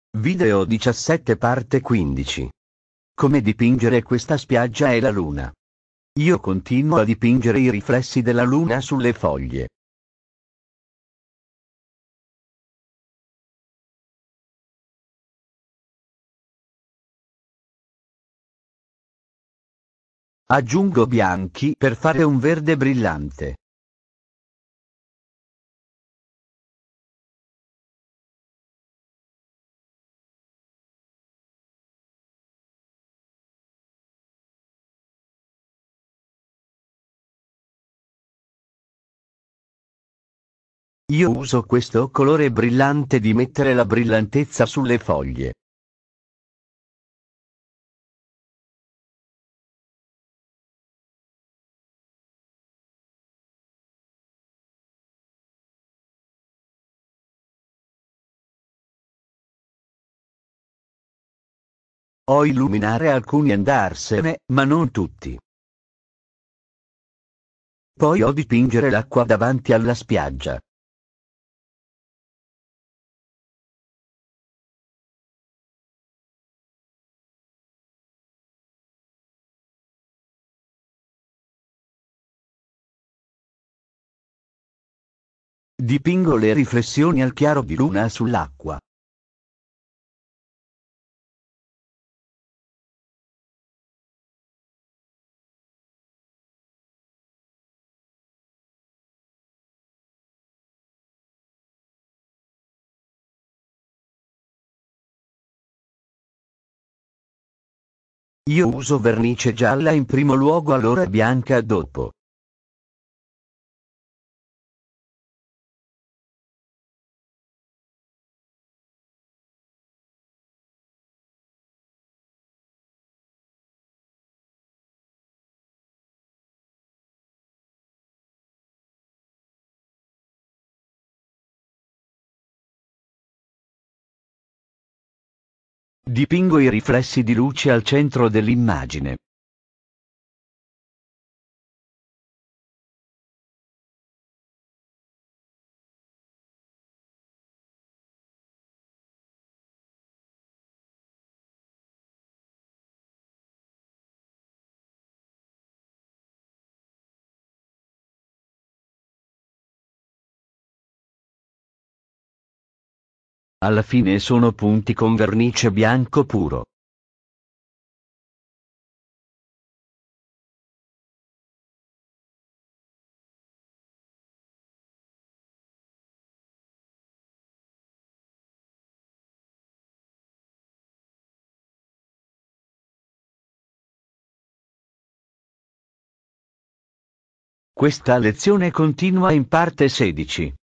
Video 17 parte 15. Come dipingere questa spiaggia e la luna. Io continuo a dipingere i riflessi della luna sulle foglie. Aggiungo bianchi per fare un verde brillante. Io uso questo colore brillante di mettere la brillantezza sulle foglie. O illuminare alcuni e andarsene, ma non tutti. Poi o dipingere l'acqua davanti alla spiaggia. Dipingo le riflessioni al chiaro di luna sull'acqua. Io uso vernice gialla in primo luogo, allora bianca dopo. Dipingo i riflessi di luce al centro dell'immagine. Alla fine sono punti con vernice bianco puro. Questa lezione continua in parte 16.